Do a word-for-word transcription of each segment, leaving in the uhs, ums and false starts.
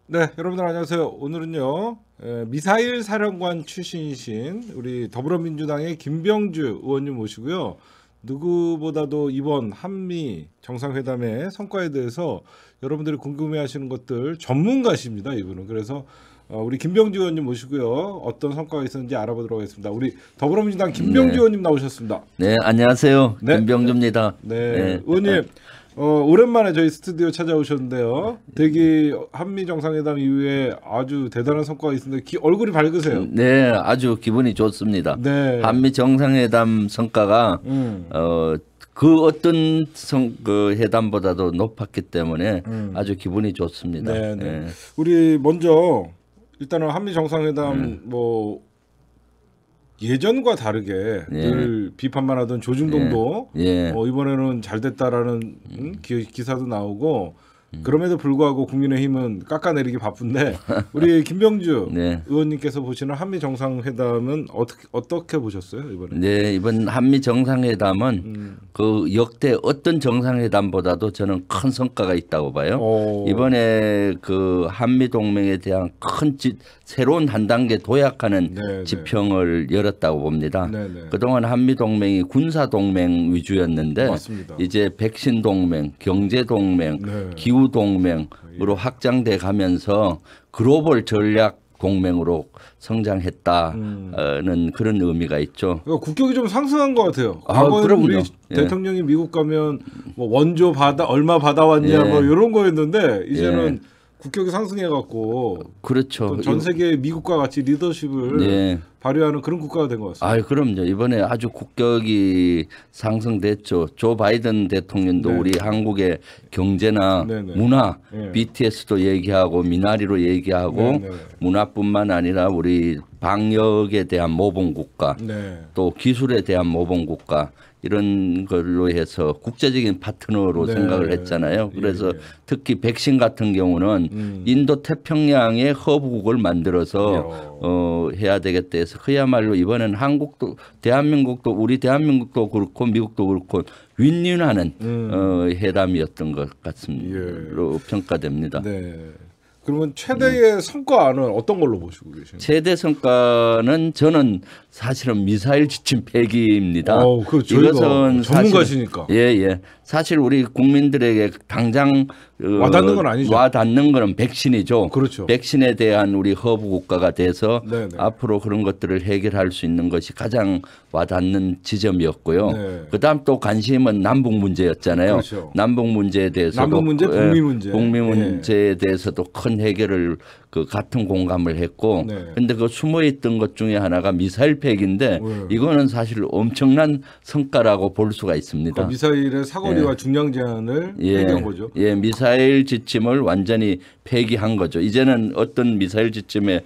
네, 여러분들 안녕하세요. 오늘은요 에, 미사일 사령관 출신이신 우리 더불어민주당의 김병주 의원님 모시고요. 누구보다도 이번 한미 정상회담의 성과에 대해서 여러분들이 궁금해하시는 것들 전문가십니다. 이분은. 그래서 어, 우리 김병주 의원님 모시고요. 어떤 성과가 있었는지 알아보도록 하겠습니다. 우리 더불어민주당 김병주 네. 의원님 나오셨습니다. 네, 안녕하세요. 네. 김병주입니다. 네, 네. 의원님 어, 오랜만에 저희 스튜디오 찾아오셨는데요. 되게 한미 정상회담 이후에 아주 대단한 성과가 있는데 기, 얼굴이 밝으세요. 네, 아주 기분이 좋습니다. 네. 한미 정상회담 성과가 음. 어, 그 어떤 성, 그 회담보다도 높았기 때문에 음. 아주 기분이 좋습니다. 네, 네. 예. 우리 먼저 일단은 한미 정상회담 음. 뭐 예전과 다르게 예. 늘 비판만 하던 조중동도 예. 어, 이번에는 잘 됐다라는 음, 기, 기사도 나오고 그럼에도 불구하고 국민의힘은 깎아내리기 바쁜데 우리 김병주 네. 의원님께서 보시는 한미 정상회담은 어떻게 어떻게 보셨어요 이번에? 네, 이번 한미 정상회담은 음. 그 역대 어떤 정상회담보다도 저는 큰 성과가 있다고 봐요. 오. 이번에 그 한미 동맹에 대한 큰 지, 새로운 한 단계 도약하는 네, 지평을 열었다고 봅니다. 네, 네. 그동안 한미 동맹이 군사 동맹 위주였는데 맞습니다. 이제 백신 동맹, 경제 동맹, 네. 기후 동맹으로 확장돼 가면서 글로벌 전략 동맹으로 성장했다는 그런 의미가 있죠. 그러니까 국격이 좀 상승한 것 같아요. 아, 과거에는 그럼요. 우리 예. 대통령이 미국 가면 뭐 원조 받아 얼마 받아왔냐 예. 뭐 이런 거였는데 이제는 국격이 상승해갖고 그렇죠. 전 세계 미국과 같이 리더십을 네. 발휘하는 그런 국가가 된 것 같습니다. 아, 그럼요. 이번에 아주 국격이 상승됐죠. 조 바이든 대통령도 네. 우리 한국의 경제나 네, 네. 문화, 네. 비티에스도 얘기하고 미나리로 얘기하고 네, 네. 문화뿐만 아니라 우리 방역에 대한 모범 국가, 네. 또 기술에 대한 모범 국가 이런 걸로 해서 국제적인 파트너로 네. 생각을 했잖아요. 예, 그래서 예. 특히 백신 같은 경우는 음. 인도 태평양의 허브국을 만들어서 이야. 어, 해야 되겠다 해서 그야말로 이번엔 한국도 대한민국도 우리 대한민국도 그렇고 미국도 그렇고 윈윈하는 음. 어, 회담이었던 것 같습니다. 예. 평가됩니다. 네. 그러면 최대의 성과는 어떤 걸로 보시고 계십니까? 최대 성과는 저는 사실은 미사일 지침 폐기입니다. 어, 그 저희가 전문가시니까. 예예. 예. 사실 우리 국민들에게 당장 어, 와닿는 건 아니죠. 와닿는 거는 백신이죠. 그렇죠. 백신에 대한 우리 허브 국가가 돼서 네네. 앞으로 그런 것들을 해결할 수 있는 것이 가장 와닿는 지점이었고요. 네. 그다음 또 관심은 남북 문제였잖아요. 그렇죠. 남북 문제에 대해서도 남북 문제, 예, 북미 문제. 북미 예. 문제에 대해서도 큰 해결을 그 같은 공감을 했고, 네. 근데 그 숨어 있던 것 중에 하나가 미사일 폐기인데 네. 이거는 사실 엄청난 성과라고 볼 수가 있습니다. 그러니까 미사일의 사거리와 중량 제한을 폐기한 거죠. 예, 미사일 지침을 완전히 폐기한 거죠. 이제는 어떤 미사일 지침에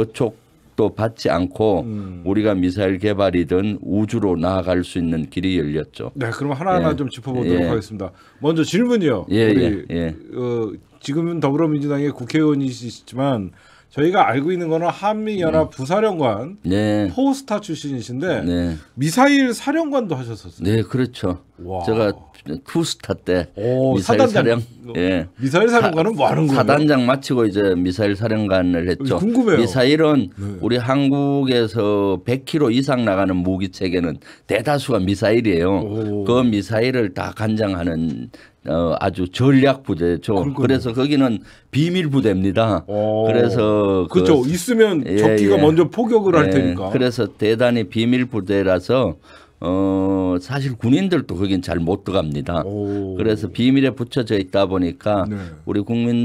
저촉도 받지 않고 음. 우리가 미사일 개발이든 우주로 나아갈 수 있는 길이 열렸죠. 네, 그럼 하나하나 예. 좀 짚어보도록 예. 하겠습니다. 먼저 질문이요. 예, 우리 예, 예. 어, 지금은 더불어민주당의 국회의원이시지만 저희가 알고 있는 거는 한미연합 부사령관 네, 포스타 출신이신데 네, 미사일 사령관도 하셨었어요. 네, 그렇죠. 와. 제가 투스타 때 오, 미사일 사단장. 사령, 예. 미사일 사령관은 뭐 하는 거예요? 사단장 마치고 이제 미사일 사령관을 했죠. 궁금해요. 미사일은 네. 우리 한국에서 백 킬로미터 이상 나가는 무기 체계는 대다수가 미사일이에요. 오. 그 미사일을 다 관장하는 어, 아주 전략 부대죠. 그러니까요. 그래서 거기는 비밀 부대입니다. 오. 그래서 그- 그렇죠. 있으면 예, 적기가 예. 먼저 포격을 할 예, 테니까. 그래서 대단히 비밀 부대라서 어 사실 군인들도 거긴 잘 못 들어갑니다. 오. 그래서 비밀에 붙여져 있다 보니까 네. 우리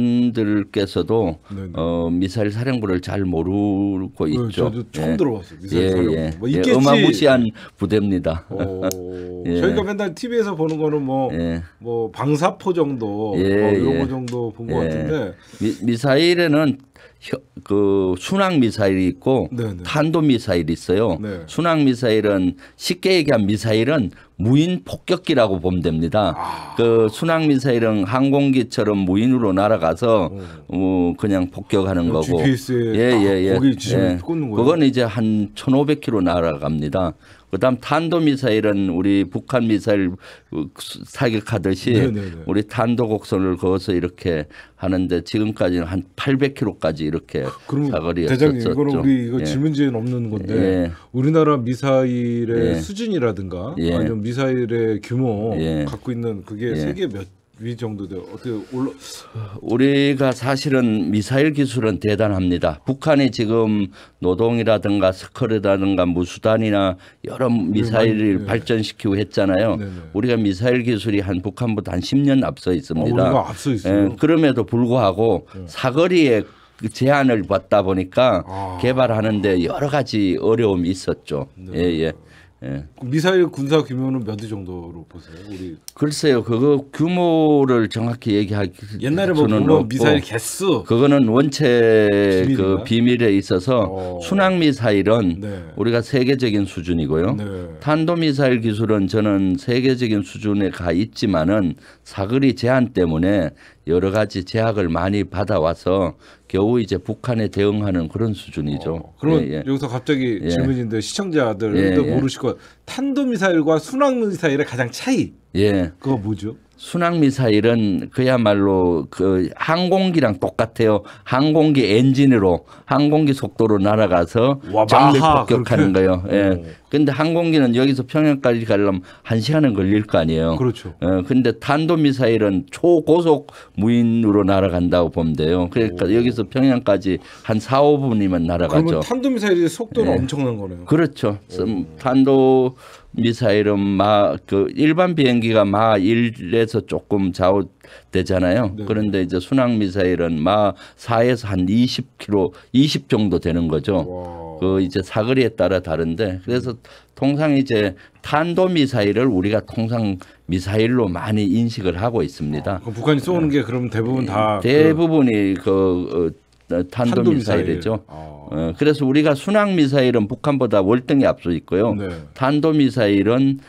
국민들께서도 네네. 어, 미사일 사령부를 잘 모르고 네, 있죠. 저도 처음 예. 들어봤어요. 미사일 예, 사령부. 예. 뭐 예, 있겠지. 어마무시한 부대입니다. 오, 예. 저희가 맨날 티비에서 보는 거는 뭐, 예. 뭐 방사포 정도 예, 뭐 이런 예. 거 정도 본 것 예. 같은데. 미, 미사일에는 혀- 그 순항 미사일이 있고 네네. 탄도 미사일이 있어요. 네. 순항 미사일은 쉽게 얘기한 미사일은 무인 폭격기라고 보면 됩니다. 아. 그 순항 미사일은 항공기처럼 무인으로 날아가서 음. 어, 그냥 폭격하는 거고. 지피에스에 예예예. 거기 지점을 꽂는 거예요. 그건 이제 한 천오백 킬로미터 날아갑니다. 그다음 탄도 미사일은 우리 북한 미사일 사격하듯이 네네네. 우리 탄도 곡선을 그어서 이렇게 하는데 지금까지는 한 팔백 킬로미터까지 이렇게 그럼 사거리였었죠. 대장님 이거는 우리 이거 예. 질문지에는 없는 건데 예. 우리나라 미사일의 예. 수준이라든가 예. 아니면 미사일의 규모 예. 갖고 있는 그게 예. 세계 몇 위 정도 돼요? 어떻게 올라? 우리가 사실은 미사일 기술은 대단합니다. 북한이 지금 노동이라든가 스컬이라든가 무수단이나 여러 미사일을 네. 발전시키고 했잖아요. 네네. 우리가 미사일 기술이 한 북한보다 한 십 년 앞서 어, 있습니다. 우리가 앞서 있어요. 예, 그럼에도 불구하고 사거리에 그 제한을 받다 보니까 아. 개발하는데 여러 가지 어려움이 있었죠. 예, 예. 예. 미사일 군사 규모는 몇 위 정도로 보세요? 우리 글쎄요, 그거 규모를 정확히 얘기하기 옛날에 뭐 수는 물론 없고 미사일 개수 그거는 원체 비밀인가? 그 비밀에 있어서 어. 순항 미사일은 네. 우리가 세계적인 수준이고요. 네. 탄도 미사일 기술은 저는 세계적인 수준에 가 있지만은 사거리 제한 때문에 여러 가지 제약을 많이 받아와서 겨우 이제 북한에 대응하는 그런 수준이죠. 어, 그러면 예, 예. 여기서 갑자기 예. 질문인데 시청자들도 예, 예. 모르실 것 탄도 미사일과 순항 미사일의 가장 차이 예. 그거 뭐죠? 순항 미사일은 그야말로 그 항공기랑 똑같아요. 항공기 엔진으로 항공기 속도로 날아가서 와, 적을 마하, 폭격하는 그렇게? 거예요. 예. 오. 근데 항공기는 여기서 평양까지 가려면 한 시간은 걸릴 거 아니에요. 그렇죠. 어, 근데 탄도 미사일은 초고속 무인으로 날아간다고 보면 돼요. 그러니까 오. 여기서 평양까지 한 사, 오 분이면 날아가죠. 그러면 탄도 미사일의 속도는 예. 엄청난 거네요. 그렇죠. 음, 탄도 미사일은 마 그 일반 비행기가 마 일에서 조금 좌우되잖아요. 네. 그런데 이제 순항 미사일은 마 사에서 한 이십 킬로미터, 이십 정도 되는 거죠. 와. 그 이제 사거리에 따라 다른데 그래서 통상 이제 탄도 미사일을 우리가 통상 미사일로 많이 인식을 하고 있습니다. 그럼 북한이 쏘는 게 그러면 대부분 다 대부분이 그 어, 탄도, 탄도 미사일이죠. 미사일. 아. 어, 그래서 우리가 순항 미사일은 북한보다 월등히 앞서 있고요. 네. 탄도 미사일은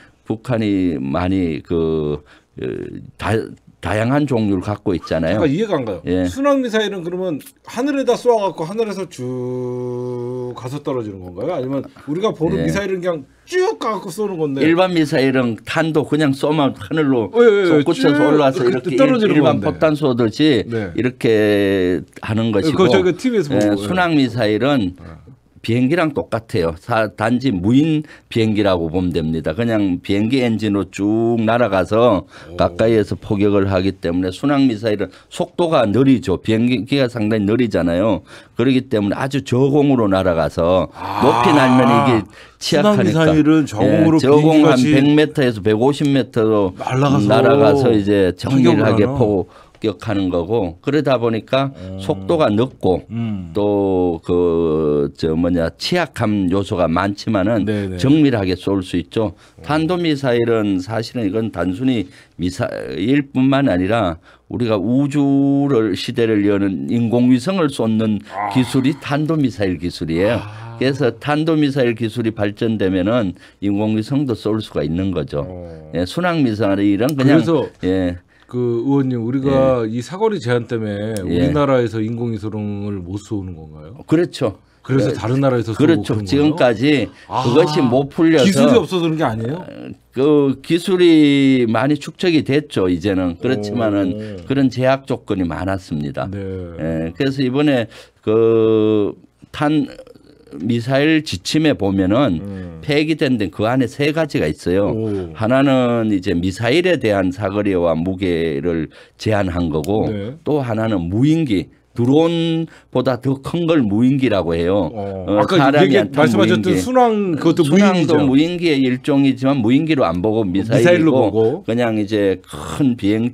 북한이 많이 그 어, 다, 다양한 종류를 갖고 있잖아요. 잠깐 이해가 안 가요. 예. 순항 미사일은 그러면 하늘에다 쏘아갖고 하늘에서 쭉 가서 떨어지는 건가요? 아니면 우리가 보는 예. 미사일은 그냥 쭉 가갖고 쏘는 건데? 일반 미사일은 탄도 그냥 쏘면 하늘로 예, 예, 예. 솟구쳐서 쭉 올라와서 그- 이렇게 떨어지는 일반 건데. 포탄 쏘듯이 네. 이렇게 하는 것이고 그거 저희가 티비에서 보고. 예, 순항 미사일은 비행기랑 똑같아요. 사- 단지 무인 비행기라고 보면 됩니다. 그냥 비행기 엔진으로 쭉 날아가서 가까이에서 포격을 하기 때문에 순항 미사일은 속도가 느리죠. 비행기가 상당히 느리잖아요. 그렇기 때문에 아주 저공으로 날아가서 아, 높이 날면 이게 취약하니까. 순항 미사일은 저공으로 예, 저공 한 비행기같이 백 미터에서 백오십 미터로 날아가서 날아가서 이제 정밀하게 타격을 하나? 포 격하는 거고 그러다 보니까 속도가 늦고 음. 또 그 저 뭐냐 취약함 요소가 많지만은 네네. 정밀하게 쏠 수 있죠. 탄도 미사일은 사실은 이건 단순히 미사일뿐만 아니라 우리가 우주를 시대를 여는 인공위성을 쏟는 아. 기술이 탄도 미사일 기술이에요. 그래서 탄도 미사일 기술이 발전되면은 인공위성도 쏠 수가 있는 거죠. 어. 예, 순항 미사일은 그냥 그래서 예. 그 의원님 우리가 이 사거리 제한 때문에 예. 우리나라에서 인공위성을 못 쏘는 건가요? 그렇죠. 그래서 예, 다른 나라에서 쏘고 그렇죠. 그런 지금까지 아, 그것이 못 풀려서 기술이 없어서 그런 게 아니에요? 그 기술이 많이 축적이 됐죠. 이제는 그렇지만은 오. 그런 제약 조건이 많았습니다. 네. 예, 그래서 이번에 그 탄 미사일 지침에 보면은 음. 폐기된 데 그 안에 세 가지가 있어요. 오. 하나는 이제 미사일에 대한 사거리와 무게를 제한한 거고 네. 또 하나는 무인기 드론보다 더 큰 걸 무인기라고 해요. 어. 어, 아까 사람이 얘기 안 탄 말씀하셨던 무인기. 순항 그것도 순항도 무인이죠. 무인기의 일종이지만 무인기로 안 보고 미사일이고 미사일로 보고. 그냥 이제 큰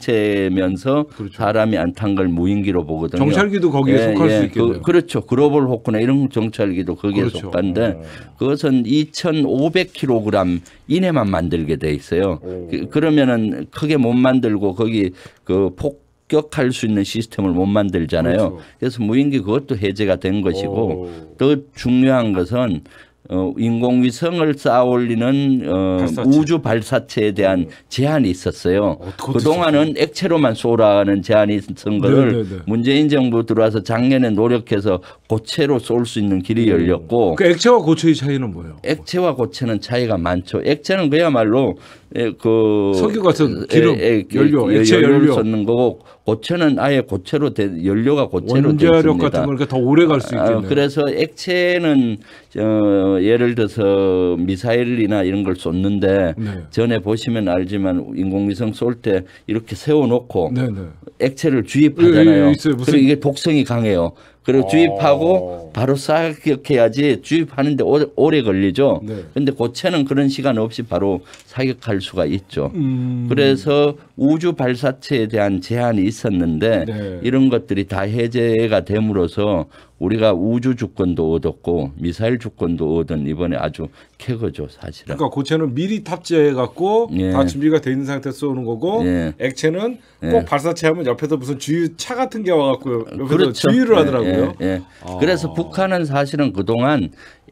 비행체면서 그렇죠. 사람이 안 탄 걸 무인기로 보거든요. 정찰기도 거기에 속할 수 있겠네요. 그, 그렇죠. 글로벌 호크나 이런 정찰기도 거기에 그렇죠. 속한데 어. 그것은 이천오백 킬로그램 이내만 만들게 돼 있어요. 오. 그, 그러면은 크게 못 만들고 거기 그 폭격할 수 있는 시스템을 못 만들잖아요. 그렇죠. 그래서 무인기 그것도 해제가 된 것이고 오. 더 중요한 것은 어, 인공위성을 쌓아올리는 어, 발사체. 우주 발사체에 대한 제한이 있었어요. 어, 그것도 그동안은 액체로만 쏘라는 제한이 있었던 거를 네, 네, 네. 문재인 정부 들어와서 작년에 노력해서 고체로 쏠 수 있는 길이 열렸고 그 액체와 고체의 차이는 뭐예요? 액체와 고체는 차이가 많죠. 액체는 그야말로 에, 그 석유 같은 기름, 에, 에, 연료, 에, 액체 연료를 연료. 쏟는 거고 고체는 아예 고체로 돼, 연료가 고체로 되어 원자력 있습니다. 같은 거니까 더 오래 갈 수 아, 있겠네요. 그래서 액체는 어, 예를 들어서 미사일이나 이런 걸 쏟는데 네. 전에 보시면 알지만 인공위성 쏠 때 이렇게 세워놓고 네네. 액체를 주입하잖아요. 예, 예, 있어요. 무슨- 그리고 이게 독성이 강해요. 그리고 아. 주입하고 바로 사격해야지 주입하는데 오래, 오래 걸리죠. 네. 근데 고체는 그런 시간 없이 바로 사격할 수가 있죠. 음. 그래서 우주 발사체에 대한 제한이 있었는데 네. 이런 것들이 다 해제가 됨으로써 우리가 우주 주권도 얻었고 미사일 주권도 얻은 이번에 아주 쾌거죠, 사실은. 그러니까 고체는 미리 탑재해 갖고 예. 다 준비가 돼 있는 상태에서 쏘는 거고 예. 액체는 꼭 예. 발사체하면 옆에서 무슨 주유 차 같은 게 와갖고 옆에서 그렇죠. 주유를 예, 하더라고요. 예, 예. 아. 그래서 북한은 사실은 그동안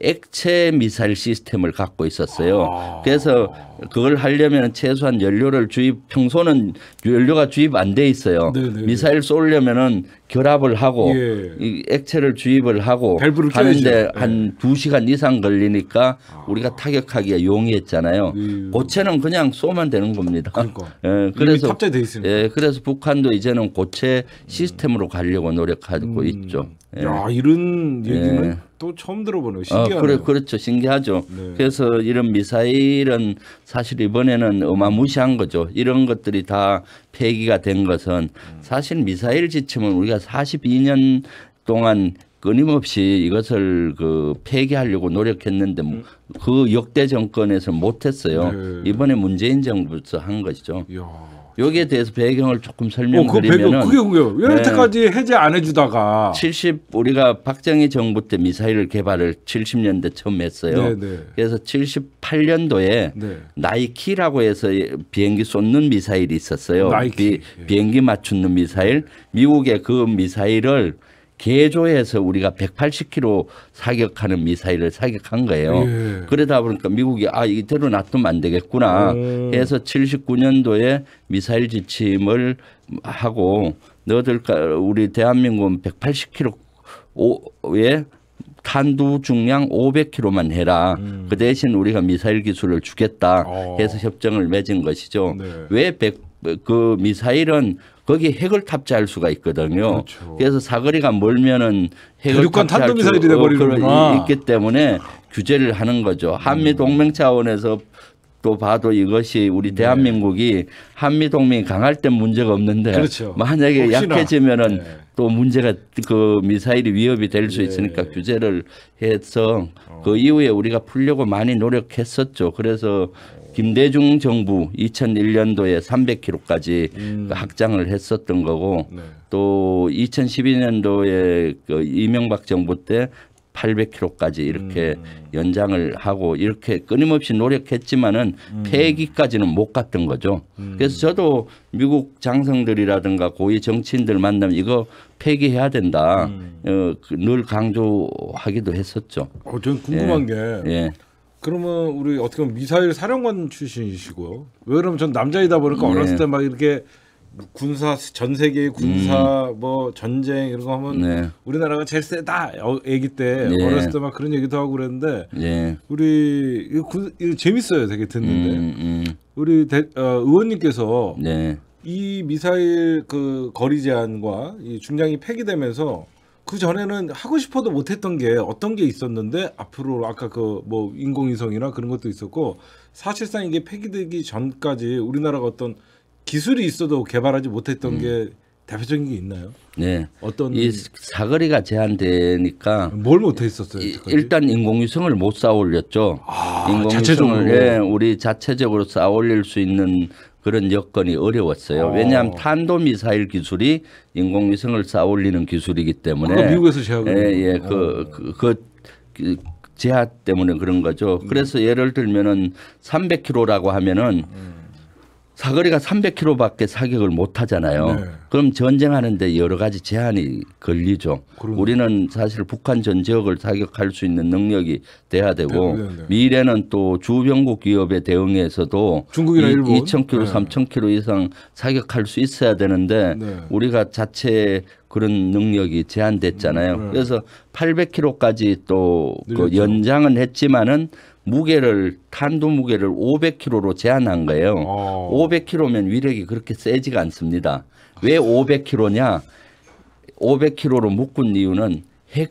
액체 미사일 시스템을 갖고 있었어요. 아. 그래서 그걸 하려면 최소한 연료를 주입 평소는 연료가 주입 안 돼 있어요. 네네네. 미사일 쏘려면은 결합을 하고 예. 이 액체를 주입을 하고 밸브를 하는데 껴야죠. 한 두 시간 이상 걸리니까 우리가 타격하기가 용이했잖아요. 음. 고체는 그냥 쏘면 되는 겁니다. 그러니까. 예, 이미 그래서 탑재돼 있으니까. 예, 그래서 북한도 이제는 고체 시스템으로 가려고 노력하고 음. 있죠. 예. 야 이런 얘기는 예. 또 처음 들어보네요. 어, 신기하네요. 그래, 그렇죠. 신기하죠. 네. 그래서 이런 미사일은 사실 이번에는 어마무시한 거죠. 이런 것들이 다 폐기가 된 것은 사실 미사일 지침은 우리가 사십이 년 동안 끊임없이 이것을 그 폐기하려고 노력했는데 뭐 그 역대 정권에서 못했어요. 네. 이번에 문재인 정부에서 한 것이죠. 이야. 여기에 대해서 배경을 조금 어, 그 설명드리면은 배경 그게 그게요. 왜 네. 여태까지 해제 안 해주다가 칠십 우리가 박정희 정부 때 미사일 개발을 칠십 년대 처음 했어요. 네, 네. 그래서 칠십팔 년도에 네. 나이키라고 해서 비행기 쏘는 미사일이 있었어요. 나이키. 비, 비행기 맞추는 미사일. 미국의 그 미사일을 개조해서 우리가 백팔십 킬로미터 사격하는 미사일을 사격한 거예요. 예. 그러다 보니까 미국이 아 이대로 놔두면 안 되겠구나 오. 해서 칠십구 년도에 미사일 지침을 하고 너들 우리 대한민국은 백팔십 킬로미터에 탄두 중량 오백 킬로그램만 해라. 음. 그 대신 우리가 미사일 기술을 주겠다 어. 해서 협정을 맺은 것이죠. 네. 왜 백, 그 미사일은 거기에 핵을 탑재할 수가 있거든요. 그렇죠. 그래서 사거리가 멀면은 핵을 대륙간 탑재할 탄도 수 미사일이 돼버리는구나. 어, 그런- 있기 때문에 규제를 하는 거죠. 한미 동맹 차원에서 또 봐도 이것이 우리 대한민국이 한미 동맹이 강할 땐 문제가 없는데 그렇죠. 만약에 혹시나. 약해지면은 네. 또 문제가 그 미사일이 위협이 될 수 예. 있으니까 규제를 해서 어. 그 이후에 우리가 풀려고 많이 노력했었죠. 그래서 김대중 정부 이천일 년도에 삼백 킬로미터까지 음. 확장을 했었던 거고 네. 또 이천십이 년도에 그 이명박 정부 때 팔백 킬로미터까지 이렇게 음. 연장을 하고 이렇게 끊임없이 노력했지만은 음. 폐기까지는 못 갔던 거죠. 그래서 저도 미국 장성들이라든가 고위 정치인들 만나면 이거 폐기해야 된다. 음. 어, 그늘 강조하기도 했었죠. 어, 저는 궁금한 게 예. 그러면 우리 어떻게 보면 미사일 사령관 출신이시고요. 왜 그러면 전 남자이다 보니까 네. 어렸을 때 막 이렇게 군사 전 세계의 군사 뭐 전쟁 이런 거 하면 음. 네. 우리나라가 제일 세다. 어, 아기 때 네. 어렸을 때 막 그런 얘기도 하고 그랬는데 예. 우리 이거, 군, 이거 재밌어요. 되게 듣는데 음, 음, 우리 대, 어, 의원님께서 네. 이 미사일 그 거리 제한과 이 중량이 폐기되면서 그 전에는 하고 싶어도 못했던 게 어떤 게 있었는데 앞으로 아까 그 뭐 인공위성이나 그런 것도 있었고 사실상 이게 폐기되기 전까지 우리나라가 어떤 기술이 있어도 개발하지 못했던 게 대표적인 게 있나요? 네. 어떤 이 사거리가 제한되니까 뭘 못했었어요? 이- 일단 인공위성을 못 쌓아 올렸죠. 아, 인공위성을 자체적으로. 예, 우리 자체적으로 쌓아 올릴 수 있는 그런 여건이 어려웠어요. 어. 왜냐하면 탄도 미사일 기술이 인공위성을 쌓아 올리는 기술이기 때문에 그거 미국에서 제약을 예, 예, 어. 그, 그, 그, 그 제한 때문에 그런 거죠. 그래서 예를 들면은 삼백 킬로미터라고 하면은 사거리가 삼백 킬로미터밖에 사격을 못 하잖아요. 네. 그럼 전쟁하는데 여러 가지 제한이 걸리죠. 그러네. 우리는 사실 북한 전 지역을 사격할 수 있는 능력이 돼야 되고 네, 네, 네. 미래는 또 주변국 위협에 대응해서도 중국이나 일본. 이천 킬로미터, 네. 삼천 킬로미터 이상 사격할 수 있어야 되는데 네. 우리가 자체 그런 능력이 제한됐잖아요. 네. 그래서 팔백 킬로미터까지 또 그 늘렸죠. 연장은 했지만은 무게를 탄두 무게를 오백 킬로그램로 제한한 거예요. 어. 오백 킬로그램면 위력이 그렇게 세지가 않습니다. 왜 오백 킬로그램냐? 오백 킬로그램로 묶은 이유는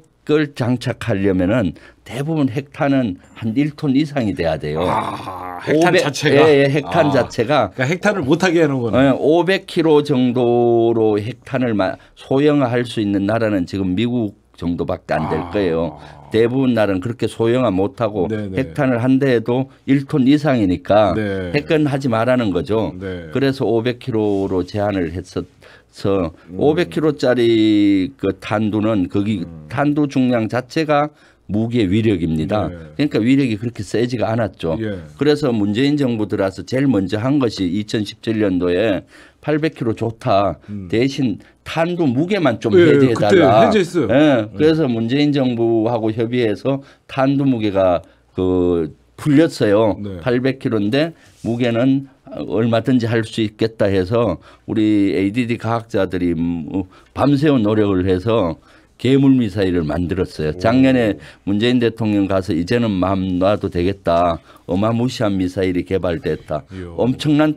핵을 장착하려면은 대부분 핵탄은 한 일 톤 이상이 돼야 돼요. 아, 핵탄 오백 자체가 예, 예, 핵탄 아, 자체가 그러니까 핵탄을 못하게 하는 거네. 예, 오백 킬로그램 정도로 핵탄을 마- 소형화할 수 있는 나라는 지금 미국 정도밖에 안 될 아. 거예요. 대부분 나라는 그렇게 소형화 못하고 네네. 핵탄을 한 대에도 일 톤 이상이니까 네. 핵은 하지 말라는 거죠. 네. 그래서 오백 킬로그램로 제한을 했어서 음. 오백 킬로그램짜리 그 탄두는 거기 탄두 중량 자체가 무기의 위력입니다. 네. 그러니까 위력이 그렇게 세지가 않았죠. 예. 그래서 문재인 정부 들어서 제일 먼저 한 것이 이천십칠 년도에 팔백 킬로그램 좋다. 대신 탄두 무게만 좀 예, 해제해달라. 그때 해제했어요. 예, 그래서 문재인 정부하고 협의해서 탄두 무게가 그 풀렸어요. 네. 팔백 킬로그램인데 무게는 얼마든지 할 수 있겠다 해서 우리 에이디디 과학자들이 뭐 밤새운 노력을 해서 괴물 미사일을 만들었어요. 작년에 문재인 대통령 가서 이제는 마음 놔도 되겠다. 어마무시한 미사일이 개발됐다. 이야. 엄청난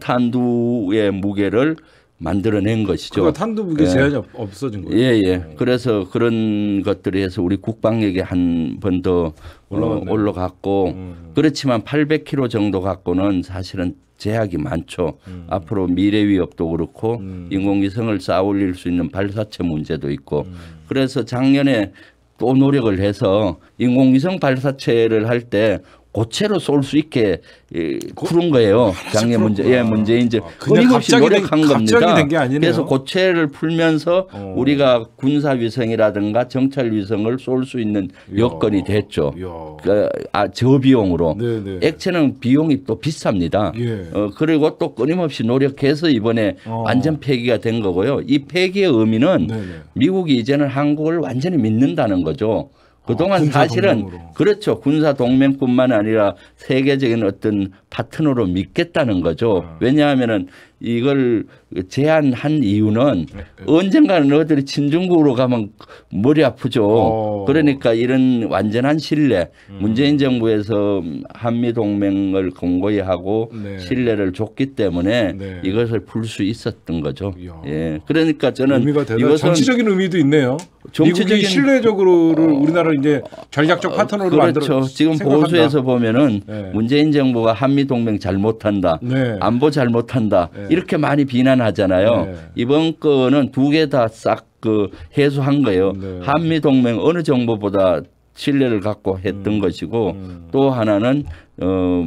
탄두의 무게를 만들어낸 것이죠. 그러니까 탄두 무게 예. 제한이 없- 없어진 거예요. 예, 예. 그래서 그런 것들이 해서 우리 국방력이 한 번 더 올라갔네요. 올라갔고 음. 그렇지만 팔백 킬로그램 정도 갖고는 사실은 제약이 많죠. 음. 앞으로 미래 위협도 그렇고 인공위성을 쌓아 올릴 수 있는 발사체 문제도 있고 음. 그래서 작년에 또 노력을 해서 인공위성 발사체를 할 때 고체로 쏠 수 있게 예, 푸른 거예요. 작년 문제, 예, 문재인 이제 아, 그냥 끊임없이 갑자기 된- 노력한 갑자기 겁니다. 된게 아니네요. 그래서 고체를 풀면서 어. 우리가 군사 위성이라든가 정찰 위성을 쏠 수 있는 이야. 여건이 됐죠. 이야. 그, 아, 저비용으로. 네네. 액체는 비용이 또 비쌉니다. 예. 어, 그리고 또 끊임없이 노력해서 이번에 어. 완전 폐기가 된 거고요. 이 폐기의 의미는 네네. 미국이 이제는 한국을 완전히 믿는다는 거죠. 그동안 아, 군사 사실은 동맹으로. 그렇죠. 군사 동맹뿐만 아니라 세계적인 어떤 파트너로 믿겠다는 거죠. 아. 왜냐하면은 이걸 제한한 이유는 네, 언젠가는 너희들이 친중국으로 가면 머리 아프죠. 어. 그러니까 이런 완전한 신뢰, 음. 문재인 정부에서 한미 동맹을 공고히 하고 네. 신뢰를 줬기 때문에 네. 이것을 풀 수 있었던 거죠. 이야. 예. 그러니까 저는 의미가 대단. 이것은 정치적인 의미도 있네요. 정치적인- 미국이 신뢰적으로를 우리나라를 이제 전략적 파트너로 만들어. 그렇죠. 지금 생각한다. 보수에서 보면은 네. 문재인 정부가 한미 동맹 잘못한다, 네. 안보 잘못한다 네. 이렇게 많이 비난하잖아요. 네. 이번 거는 두 개 다 싹 그 해소한 거예요. 네. 한미 동맹 어느 정부보다 신뢰를 갖고 했던 것이고 음. 또 하나는 어.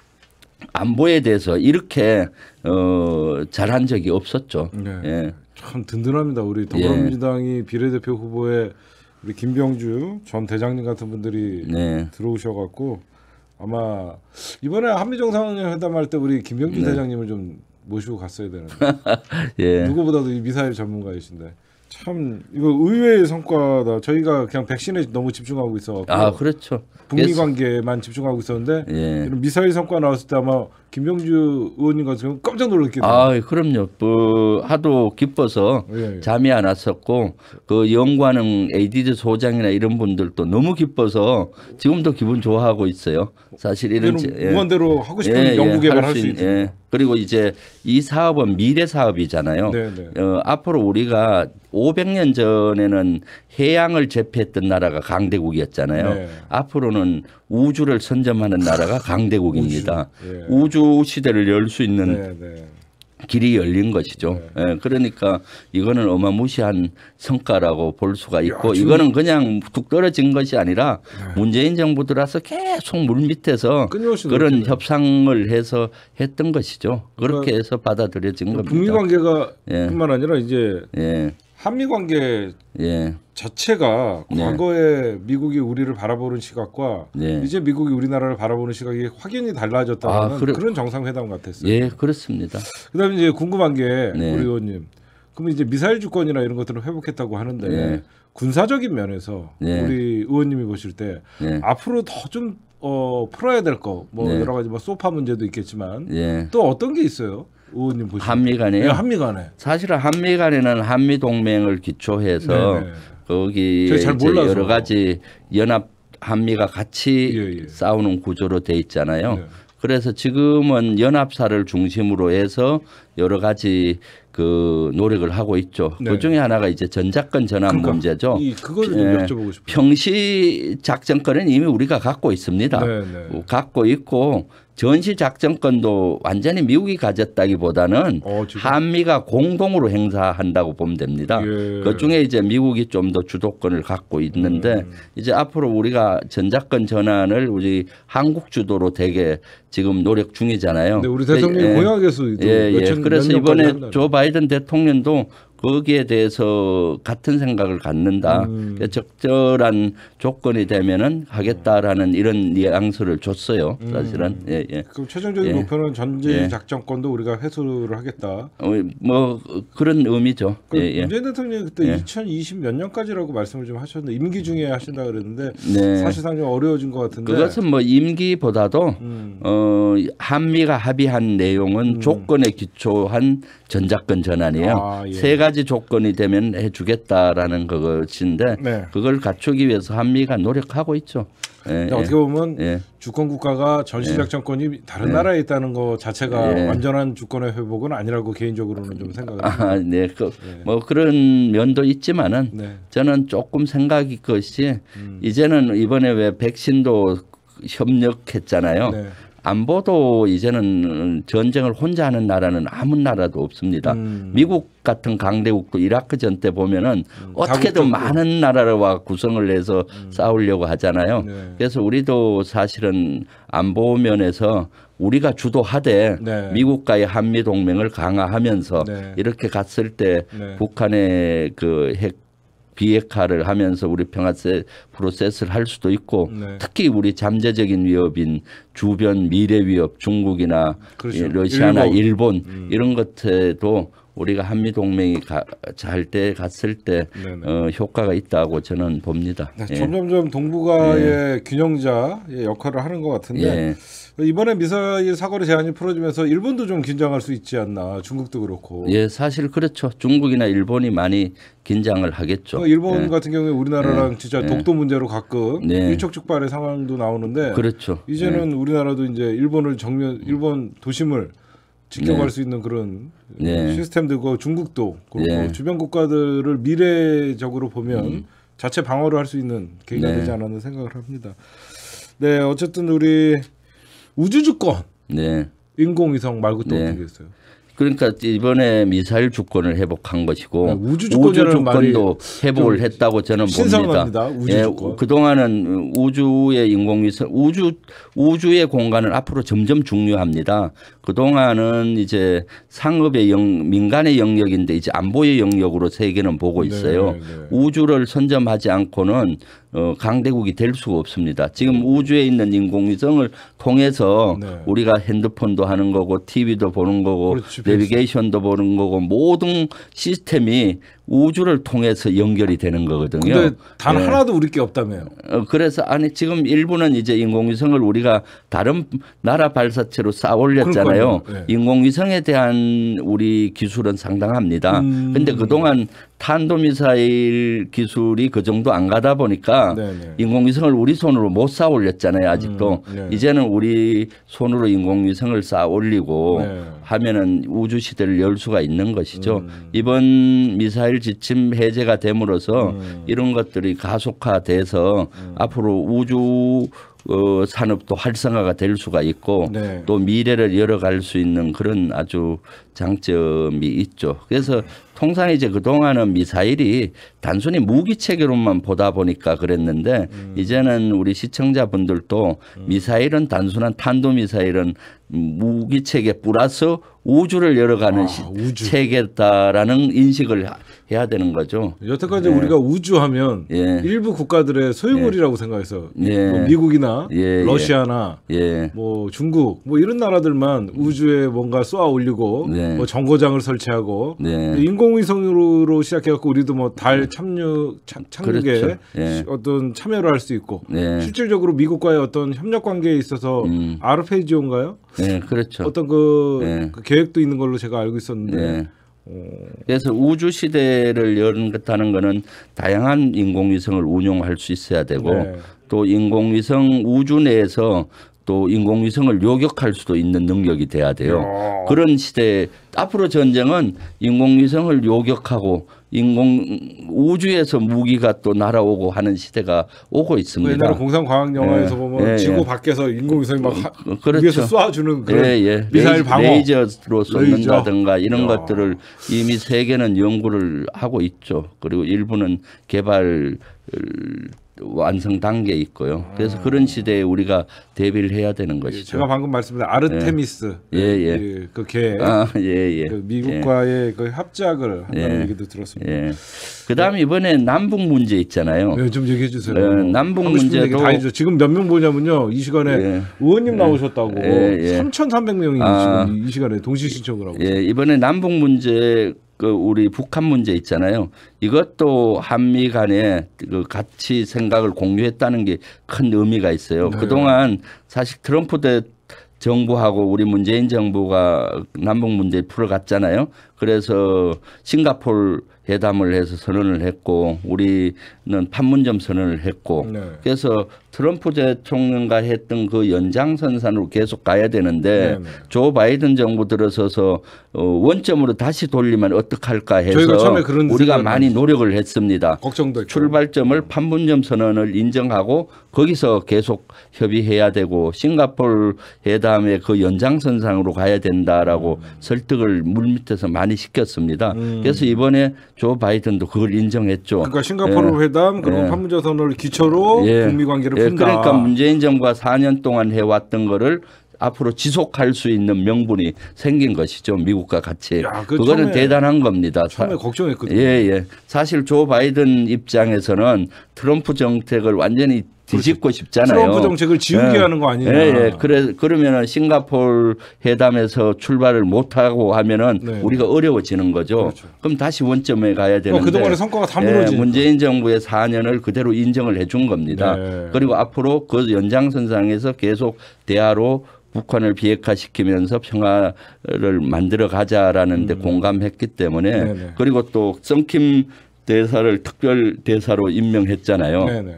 안보에 대해서 이렇게 어, 잘한 적이 없었죠. 네. 예. 참 든든합니다. 우리 더불어민주당이 비례대표 후보에 우리 김병주 전 대장님 같은 분들이 네. 들어오셔갖고 아마 이번에 한미 정상회담 할 때 우리 김병주 네. 대장님을 좀 모시고 갔어야 되는데 예. 누구보다도 이 미사일 전문가이신데 참 이거 의외의 성과다. 저희가 그냥 백신에 너무 집중하고 있어갖고 아 그렇죠. 북미 관계만 집중하고 있었는데 예. 이런 미사일 성과 나왔을 때 아마 김병주 의원님 같은 경우 깜짝 놀랐겠네요. 아, 그럼요. 뭐 하도 기뻐서 예, 예. 잠이 안 왔었고 그 연구하는 에이디디 소장이나 이런 분들도 너무 기뻐서 지금도 기분 좋아하고 있어요. 사실 이런 이제는 제- 예. 무한대로 하고 싶은 예, 연구 예, 개발 할 할 수 수 있- 있는. 예. 그리고 이제 이 사업은 미래 사업이잖아요. 네, 네. 어, 앞으로 우리가 오백 년 전에는 해양을 제패했던 나라가 강대국이었잖아요. 네. 앞으로는 우주를 선점하는 나라가 강대국입니다. 우주, 예. 우주 시대를 열 수 있는 네, 네. 길이 열린 것이죠. 예, 그러니까 이거는 어마무시한 성과라고 볼 수가 있고 지금- 이거는 그냥 뚝 떨어진 것이 아니라 문재인 정부 들어서 계속 물 밑에서 끊임없이 그런 노력했네요. 협상을 해서 했던 것이죠. 그렇게 해서 받아들여진 북미 겁니다. 관계가 예. 뿐만 아니라 이제 예. 한미 관계 예. 자체가 네. 과거에 미국이 우리를 바라보는 시각과 네. 이제 미국이 우리나라를 바라보는 시각이 확연히 달라졌다는 아, 그래- 그런 정상회담 같았어요. 예, 그렇습니다. 그다음에 이제 궁금한 게 네. 우리 의원님, 그러면 이제 미사일 주권이나 이런 것들을 회복했다고 하는데 네. 군사적인 면에서 네. 우리 의원님이 보실 때 네. 앞으로 더 좀 어, 풀어야 될 거, 뭐 네. 여러 가지 뭐 소파 문제도 있겠지만 예. 또 어떤 게 있어요, 의원님 보실 때? 한미 간에요. 네, 한미 간에. 사실은 한미 간에는 한미 동맹을 기초해서 네네. 거기 제가 잘 이제 몰라서. 여러 가지 연합 한미가 같이 예, 예. 싸우는 구조로 돼 있잖아요. 네. 그래서 지금은 연합사를 중심으로 해서 여러 가지 그 노력을 하고 있죠. 네. 그 중에 하나가 이제 전작권 전환 그러니까 문제죠. 이 그걸 좀 예. 여쭤보고 싶어요. 평시 작전권은 이미 우리가 갖고 있습니다. 네, 네. 갖고 있고 전시 작전권도 완전히 미국이 가졌다기보다는 어, 지금? 한미가 공동으로 행사한다고 보면 됩니다. 예. 그 중에 이제 미국이 좀 더 주도권을 갖고 있는데 음. 이제 앞으로 우리가 전작권 전환을 우리 한국 주도로 되게 지금 노력 중이잖아요. 근데 우리 대통령이 예. 공약에서도 예, 예. 몇천- 그래서 몇 년까지 이번에 한다는. 조 바이든 대통령도 거기에 대해서 같은 생각을 갖는다. 음. 적절한 조건이 되면은 하겠다라는 이런 뉘앙스를 줬어요. 사실은. 예, 예. 그럼 최종적인 예. 목표는 전지 예. 작전권도 우리가 회수를 하겠다. 어, 뭐 그런 의미죠. 그 예, 예. 문재인 대통령이 그때 예. 이천이십 몇 년까지라고 말씀을 좀 하셨는데 임기 중에 하신다 그랬는데 네. 사실상 좀 어려워진 것 같은데. 그것은 뭐 임기보다도 음. 어, 한미가 합의한 내용은 조건에 기초한 전작권 전환이에요. 아, 예. 세 가지 조건이 되면 해주겠다라는 것인데 네. 그걸 갖추기 위해서 한미가 노력하고 있죠. 예, 그러니까 예. 어떻게 보면 예. 주권 국가가 전시 작전권이 다른 나라에 있다는 것 자체가 예. 완전한 주권의 회복은 아니라고 개인적으로는 좀 생각을 합니다. 아, 네, 그, 뭐 그런 면도 있지만은 네. 저는 조금 생각이 것이 음. 이제는 이번에 왜 백신도 협력했잖아요. 네. 안보도 이제는 전쟁을 혼자 하는 나라는 아무 나라도 없습니다. 음. 미국 같은 강대국도 이라크 전 때 보면은 어떻게든 다국적으로. 많은 나라와 구성을 해서 싸우려고 하잖아요. 네. 그래서 우리도 사실은 안보 면에서 우리가 주도하되 네. 미국과의 한미 동맹을 강화하면서 네. 이렇게 갔을 때 네. 북한의 그 핵 비핵화를 하면서 우리 평화 세- 프로세스를 할 수도 있고 네. 특히 우리 잠재적인 위협인 주변 미래 위협 중국이나 그렇죠. 이 러시아나 일본. 일본, 음. 이런 것에도 우리가 한미 동맹이 잘 때 갔을 때 네네. 어, 효과가 있다고 저는 봅니다. 네, 예. 점점점 동북아의 균형자의 역할을 하는 것 같은데 예. 이번에 미사일 사거리 제한이 풀어지면서 일본도 좀 긴장할 수 있지 않나, 중국도 그렇고. 예, 사실 그렇죠. 중국이나 일본이 많이 긴장을 하겠죠. 그 일본 예. 같은 경우에 우리나라랑 예. 진짜 예. 독도 문제로 가끔 네. 일촉즉발의 상황도 나오는데 그렇죠. 이제는 우리나라도 이제 일본을 정면 일본 도심을 지켜갈 네. 수 있는 그런 네. 시스템들과 중국도 그렇고 네. 주변 국가들을 미래적으로 보면 음. 자체 방어를 할 수 있는 계기가 네. 되지 않았나 생각을 합니다. 네, 어쨌든 우리 우주주권 네. 인공위성 말고 또 네. 어떤 게 있어요? 그러니까 이번에 미사일 주권을 회복한 것이고 네, 우주 주권이라는 말이 주권도 회복을 좀 했다고 저는 신선합니다. 봅니다. 우주 예, 주권. 그동안은 우주의 인공위성 우주 우주의 공간은 앞으로 점점 중요합니다. 그동안은 이제 상업의 영, 민간의 영역인데 이제 안보의 영역으로 세계는 보고 있어요. 네, 네. 우주를 선점하지 않고는 어, 강대국이 될 수가 없습니다. 지금 우주에 있는 인공위성을 통해서 네. 우리가 핸드폰도 하는 거고 티비도 보는 거고 그렇지, 내비게이션도 보는 거고 모든 시스템이 우주를 통해서 연결이 되는 거거든요. 근데 단 예. 하나도 우리 게 없다며요. 어, 그래서 아니 지금 일부는 이제 인공위성을 우리가 다른 나라 발사체로 쌓아 올렸잖아요. 그러니까요. 네. 인공위성에 대한 우리 기술은 상당합니다. 음. 근데 그동안 탄도미사일 기술이 그 정도 안 가다 보니까 네네. 인공위성을 우리 손으로 못 쌓아 올렸잖아요. 아직도. 음, 네. 이제는 우리 손으로 인공위성을 쌓아 올리고 네. 하면은 우주 시대를 열 수가 있는 것이죠. 음. 이번 미사일 지침 해제가 됨으로써 음. 이런 것들이 가속화돼서 앞으로 우주 어, 산업도 활성화가 될 수가 있고 네. 또 미래를 열어갈 수 있는 그런 아주 장점이 있죠. 그래서 통상 이제 그동안은 미사일이 단순히 무기 체계로만 보다 보니까 그랬는데 음. 이제는 우리 시청자분들도 미사일은 단순한 탄도미사일은 무기 체계 플러스 우주를 열어가는 아, 시- 우주. 체계다라는 인식을 하- 해야 되는 거죠. 여태까지 예. 우리가 우주하면 예. 일부 국가들의 소유물이라고 생각해서 예. 뭐 미국이나 예. 러시아나 예. 뭐 중국 뭐 이런 나라들만 우주에 뭔가 쏘아 올리고 네. 뭐 정거장을 설치하고 네. 인공위성으로 시작해갖고 우리도 뭐 달 참여 참, 착륙에 그렇죠. 예. 어떤 참여를 할 수 있고 네. 실질적으로 미국과의 어떤 협력 관계에 있어서 음. 아르페지오인가요? 네, 그렇죠. 어떤 그, 네. 그 계획도 있는 걸로 제가 알고 있었는데 네. 어, 그래서 우주 시대를 연다는 것은 다양한 인공위성을 운용할 수 있어야 되고 네. 또 인공위성 우주 내에서 또 인공위성을 요격할 수도 있는 능력이 돼야 돼요. 야. 그런 시대에 앞으로 전쟁은 인공위성을 요격하고 인공 우주에서 무기가 또 날아오고 하는 시대가 오고 있습니다. 옛날에 공상과학 영화에서 예. 보면 예, 지구 예. 밖에서 인공위성이 막 하, 어, 그렇죠. 위에서 쏴주는 그런 예, 예. 미사일 레이, 방어 레이저로 쏘는다든가 이런 야. 것들을 이미 세계는 연구를 하고 있죠. 그리고 일부는 개발 완성 단계에 있고요. 그래서 그런 시대에 우리가 대비를 해야 되는 것이죠. 제가 방금 말씀드린 아르테미스 예, 예. 그 계획 아, 예, 예. 그 미국과의 그 합작을 한다는 예. 얘기도 들었습니다. 예. 그다음에 이번에 남북 문제 있잖아요. 네, 좀 얘기해 주세요. 예, 남북 하고 싶은 얘기 문제도- 다 해줘. 지금 몇 명 보냐면요. 이 시간에 예. 의원님 나오셨다고 예, 예. 삼천삼백 명이 아. 지금 이 시간에 동시 신청을 하고. 예, 이번에 남북 문제 그 우리 북한 문제 있잖아요. 이것도 한미 간에 그 같이 생각을 공유했다는 게 큰 의미가 있어요. 네. 그동안 사실 트럼프 대 정부하고 우리 문재인 정부가 남북 문제 풀어갔잖아요. 그래서 싱가포르 회담을 해서 선언을 했고 우리는 판문점 선언을 했고 네. 그래서 트럼프 대통령과 했던 그 연장선상으로 계속 가야 되는데 네, 네. 조 바이든 정부 들어서서 어, 원점으로 다시 돌리면 어떡할까 해서 저희가 처음에 그런 우리가 생각을 많이 노력을 했습니다. 걱정도 했고. 출발점을 판문점 선언을 인정하고 거기서 계속 협의해야 되고 싱가포르 회담의 그 연장선상으로 가야 된다라고 음. 설득을 물밑에서 많이 시켰습니다. 음. 그래서 이번에 조 바이든도 그걸 인정했죠. 그러니까 싱가포르 회담 그리고 예. 판문점 선언을 기초로 예. 북미 관계를 예, 푼다. 그러니까 문재인 정부가 사 년 동안 해왔던 거를 앞으로 지속할 수 있는 명분이 생긴 것이죠. 미국과 같이. 야, 그 그거는 처음에- 대단한 겁니다. 처음에 걱정했거든요. 예, 예. 사실 조 바이든 입장에서는 트럼프 정책을 완전히 뒤집고 싶잖아요. 트럼프 정책을 지우게 하는 거 아니냐. 예, 예. 그래 그러면은 싱가포르 회담에서 출발을 못 하고 하면은 네. 우리가 어려워지는 거죠. 그렇죠. 그럼 다시 원점에 가야 되는데. 어, 그동안의 성과가 다 예, 무너지니까. 문재인 정부의 사 년을 그대로 인정을 해준 겁니다. 네. 그리고 앞으로 그 연장선상에서 계속 대화로 북한을 비핵화시키면서 평화를 만들어 가자라는 데 공감했기 때문에 음. 네네. 그리고 또 썬킴 대사를 특별 대사로 임명했잖아요. 네네.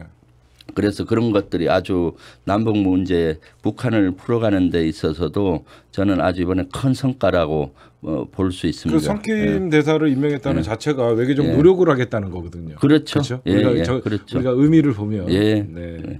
그래서 그런 것들이 아주 남북 문제 북한을 풀어가는 데 있어서도 저는 아주 이번에 큰 성과라고 어, 볼 수 있습니다. 그 성킴 대사를 임명했다는 자체가 외교적 예. 노력을 하겠다는 거거든요. 그렇죠. 그렇죠? 예, 우리가, 예, 저- 그렇죠. 우리가 의미를 보면. 예. 네.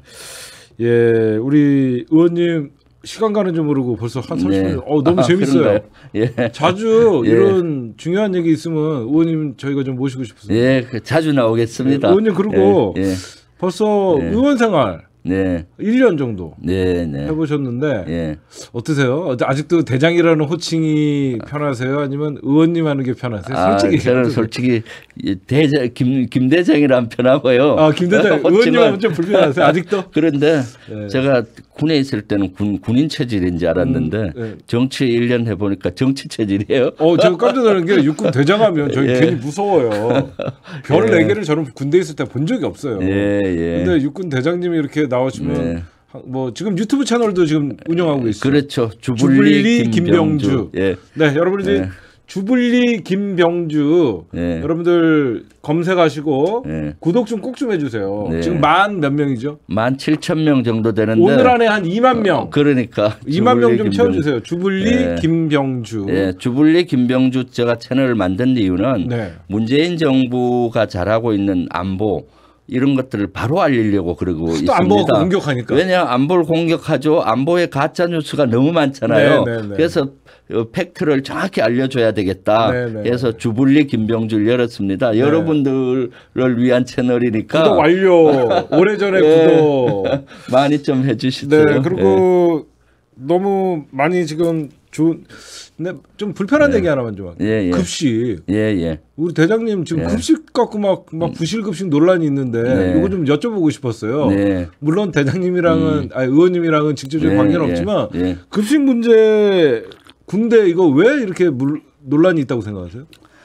예, 우리 의원님 시간 가는 줄 모르고 벌써 한 삼십 분. 어, 너무 아, 재밌어요. 그런가요? 예. 자주 예. 이런 중요한 얘기 있으면 의원님 저희가 좀 모시고 싶습니다. 예, 그 자주 나오겠습니다. 예, 의원님 그리고 예, 예. 벌써 예. 의원 생활 네, 일 년 정도 네, 네. 해보셨는데 예. 어떠세요? 아직도 대장이라는 호칭이 편하세요? 아니면 의원님 하는 게 편하세요? 아, 솔직히. 저는 솔직히 이 대장 김 김대장이란 편하고요. 아, 김 대장 호칭은- 의원님하면 좀 불편하세요? 아직도? 그런데 네. 제가 군에 있을 때는 군, 군인 체질인지 알았는데 음, 네. 정치 일 년 해보니까 정치 체질이에요. 어, 제가 깜짝 놀란 게 육군 대장하면 저희 예. 괜히 무서워요. 별 예. 네 개를 저는 군대에 있을 때 본 적이 없어요. 예, 예. 근데 육군 대장님이 이렇게 나오시면 네. 하- 뭐 지금 유튜브 채널도 지금 운영하고 계시죠. 그렇죠. 주불리 주불리 김병주. 김병주. 예. 네, 여러분들 네. 주불리 김병주 네. 여러분들 검색하시고 네. 구독 좀 꼭 좀 해주세요. 네. 지금 만 몇 명이죠? 만 칠천 명 정도 되는데 오늘 안에 한 이만 명, 어, 그러니까 이만 명 좀 주불리 채워주세요. 주불리 네. 김병주. 예, 주불리 김병주 제가 채널을 만든 이유는 네. 문재인 정부가 잘하고 있는 안보 이런 것들을 바로 알리려고 그러고 또 있습니다. 안보가 공격하니까. 왜냐 안보를 공격하죠. 안보에 가짜 뉴스가 너무 많잖아요. 네, 네, 네. 그래서 어, 팩트를 정확히 알려줘야 되겠다. 네, 네. 그래서 주불리 김병주를 열었습니다. 여러분들을 위한 채널이니까 구독 완료. 오래전에 예. 구독. 많이 좀 해주시고요. 네, 그리고 너무 많이 지금 좋은 근데 좀 불편한 얘기 하나만 좀 할게요. 예, 예. 급식. 예, 예. 우리 대장님 지금 예. 급식 갖고 막, 막 부실급식 논란이 있는데 네. 이거 좀 여쭤보고 싶었어요. 네. 물론 대장님이랑은 아니, 의원님이랑은 직접적인 예, 관계는 예, 없지만 예. 급식 문제 군대 이거 왜 이렇게 물, 논란이 있다고 생각하세요?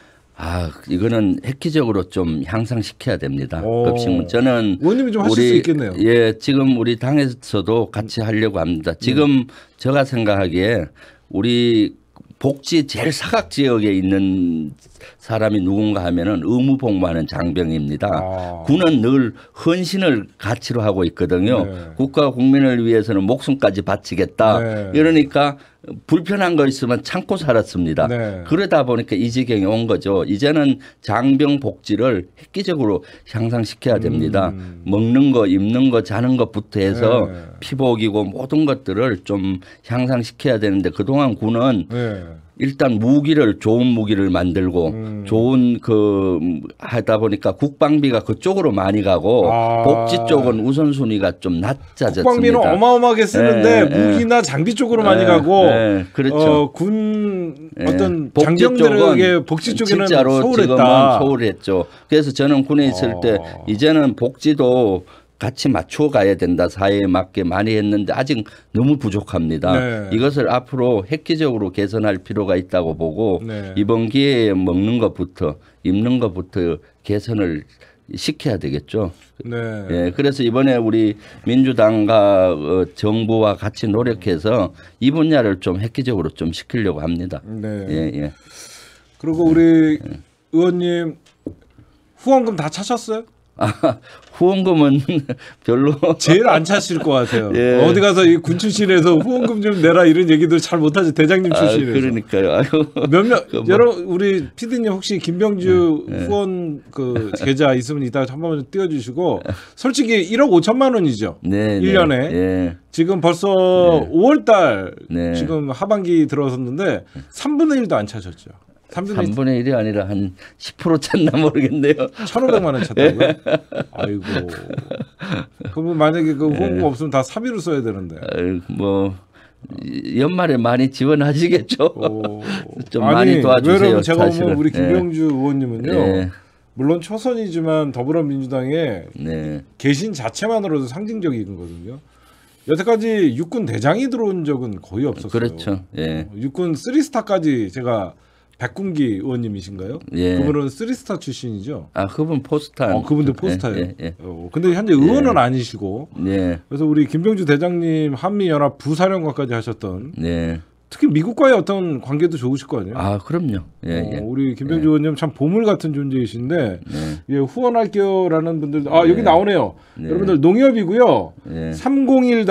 아, 이거는 획기적으로 좀 향상시켜야 됩니다. 오. 급식문 저는 의원님이 좀 하실 수 있겠네요. 예, 지금 우리 당에서도 같이 하려고 합니다. 지금 제가 생각하기에 우리 복지 제일 사각 지역에 있는 사람이 누군가 하면은 의무 복무하는 장병입니다. 아. 군은 늘 헌신을 가치로 하고 있거든요. 네. 국가 국민을 위해서는 목숨까지 바치겠다. 네. 이러니까 불편한 거 있으면 참고 살았습니다. 네. 그러다 보니까 이 지경에 온 거죠. 이제는 장병 복지를 획기적으로 향상시켜야 됩니다. 음. 먹는 거, 입는 거, 자는 것부터 해서 네. 피복이고 모든 것들을 좀 향상시켜야 되는데 그동안 군은 네. 일단 무기를 좋은 무기를 만들고 음. 좋은 그 하다 보니까 국방비가 그쪽으로 많이 가고 아. 복지 쪽은 우선순위가 좀 낮아졌습니다. 국방비는 어마어마하게 쓰는데 예, 예. 무기나 장비 쪽으로 많이 예, 가고 예, 그렇죠. 어, 군 예. 어떤 복지 장병들에게 쪽은 복지 쪽에는 진짜로 소홀했다. 지금은 소홀했죠. 그래서 저는 군에 있을 어. 때 이제는 복지도 같이 맞추어 가야 된다. 사회에 맞게 많이 했는데 아직 너무 부족합니다. 네. 이것을 앞으로 획기적으로 개선할 필요가 있다고 보고 네. 이번 기회에 먹는 것부터 입는 것부터 개선을 시켜야 되겠죠. 네. 예, 그래서 이번에 우리 민주당과 어, 정부와 같이 노력해서 이 분야를 좀 획기적으로 좀 시키려고 합니다. 네. 예, 예. 그리고 우리 의원님 후원금 다 차셨어요? 아, 후원금은 별로 제일 안 차실 것 같아요. 예. 어디 가서 이 군 출신에서 후원금 좀 내라 이런 얘기들 잘 못하지 대장님 아, 출신에서. 그러니까요. 아유. 몇몇 그 뭐- 여러분 우리 피디님 혹시 김병주 후원 그 계좌 있으면 이따 한 번만 좀 띄워주시고 솔직히 일억 오천만 원이죠. 네, 일 년에. 네, 예. 지금 벌써 오월달 네. 지금 하반기 들어섰는데 삼분의 일도 안 차셨죠. 삼분의 일 삼분의 일이 아니라 한 십 퍼센트 찼나 모르겠네요. 천오백만 원 찼다고요? 아이고. 그러면 만약에 그 후원금 없으면 다 사비로 써야 되는데. 아유, 뭐 연말에 많이 지원하시겠죠. 어, 좀 아니, 많이 도와주세요. 왜냐면 제가 사실은. 보면 우리 김병주 의원님은요. 예. 물론 초선이지만 더불어민주당에 네. 계신 자체만으로도 상징적인 거거든요. 여태까지 육군 대장이 들어온 적은 거의 없었어요. 그렇죠. 예. 육군 쓰리스타까지 제가 백군기 의원님이신가요? 예. 그분은 쓰리스타 출신이죠. 아, 그분 포스타. 어, 그분도 포스타예요. 예, 예, 어, 근데 현재 의원은 아니시고 예. 네. 그래서 우리 김병주 대장님 한미연합 부사령관까지 하셨던 네. 특히 미국과의 어떤 관계도 좋으실 거 아니에요? 아, 그럼요. 예, 어, 예. 우리 김병주 의원님 참 보물 같은 존재이신데 네. 예, 후원할게요라는 분들도 아 여기 나오네요. 네. 여러분들 농협이고요. 예. 삼공일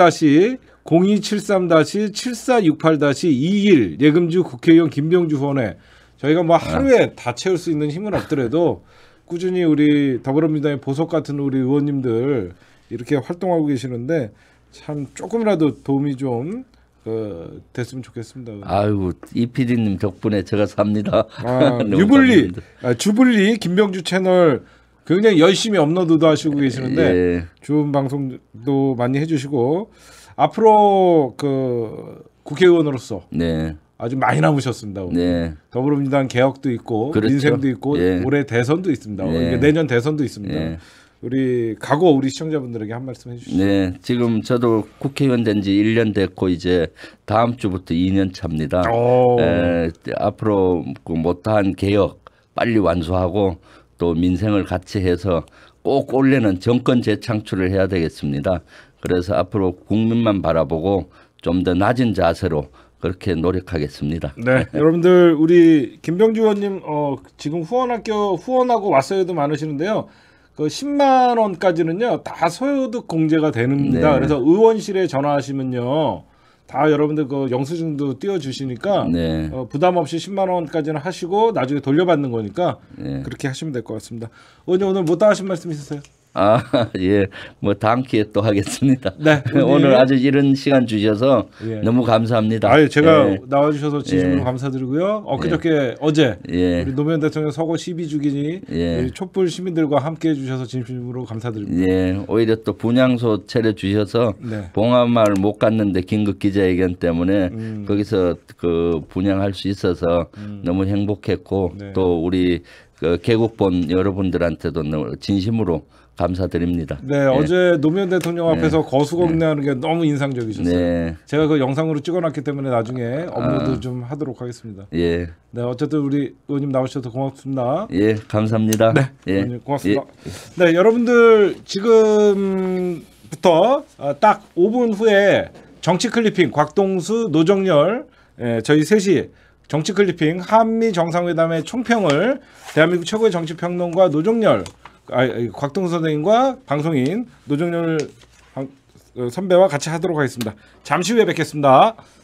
공이칠삼 칠사육팔 이일 예금주 국회의원 김병주 후원회 저희가 뭐 하루에 다 채울 수 있는 힘은 없더라도 꾸준히 우리 더불어민주당의 보석 같은 우리 의원님들 이렇게 활동하고 계시는데 참 조금이라도 도움이 좀 어, 됐으면 좋겠습니다. 아유, 이 피디님 덕분에 제가 삽니다. 아, 너무 유불리, 감사합니다. 아, 주불리 김병주 채널 굉장히 열심히 업로드도 하시고 계시는데 예. 좋은 방송도 많이 해주시고 앞으로 그 국회의원으로서 네. 아주 많이 남으셨습니다. 오늘. 네. 더불어민주당 개혁도 있고 그렇죠. 민생도 있고 예. 올해 대선도 있습니다. 예. 이게 내년 대선도 있습니다. 예. 우리 각오 우리 시청자분들에게 한 말씀 해주시죠. 네, 지금 저도 국회의원 된 지 일 년 됐고 이제 다음 주부터 이 년 차입니다. 오. 에, 앞으로 그 못한 개혁 빨리 완수하고 또 민생을 같이 해서 꼭 올해는 정권 재창출을 해야 되겠습니다. 그래서 앞으로 국민만 바라보고 좀 더 낮은 자세로 그렇게 노력하겠습니다. 네, 여러분들 우리 김병주 의원님 어, 지금 후원학교 후원하고 왔어요도 많으시는데요. 그 십만 원까지는요 다 소요득 공제가 됩니다. 네. 그래서 의원실에 전화하시면요 다 여러분들 그 영수증도 띄워주시니까 네. 어, 부담 없이 십만 원까지는 하시고 나중에 돌려받는 거니까 네. 그렇게 하시면 될 것 같습니다. 의원님 오늘 못다 하신 말씀 있으세요? 아, 예. 뭐 다음 기회에 또 하겠습니다. 네, 오늘 아주 이런 시간 주셔서 예. 너무 감사합니다. 아유, 제가 예. 나와주셔서 진심으로 예. 감사드리고요. 엊그저께 어제 예. 우리 노무현 대통령 서거 십이 주기니 예. 우리 촛불 시민들과 함께해 주셔서 진심으로 감사드립니다. 예, 오히려 또 분향소 차려 주셔서 네. 봉화마을 못 갔는데 긴급 기자회견 때문에 음. 거기서 그 분양할 수 있어서 너무 행복했고 네. 또 우리 그 개국본 여러분들한테도 너무 진심으로 감사드립니다. 네, 예. 어제 노무현 대통령 앞에서 거수건네하는 게 너무 인상적이셨어요. 네, 제가 그 영상으로 찍어놨기 때문에 나중에 업로드 좀 하도록 하겠습니다. 예, 네, 어쨌든 우리 의원님 나오셔서 고맙습니다. 예, 감사합니다. 네, 예, 의원님 고맙습니다. 네, 여러분들 지금부터 아, 딱 오 분 후에 정치 클리핑 곽동수 노정열 예, 저희 셋이 정치 클리핑 한미 정상회담의 총평을 대한민국 최고의 정치 평론가 노정열 아, 곽동수 선생님과 방송인 노정열 방- 어, 선배와 같이 하도록 하겠습니다. 잠시 후에 뵙겠습니다.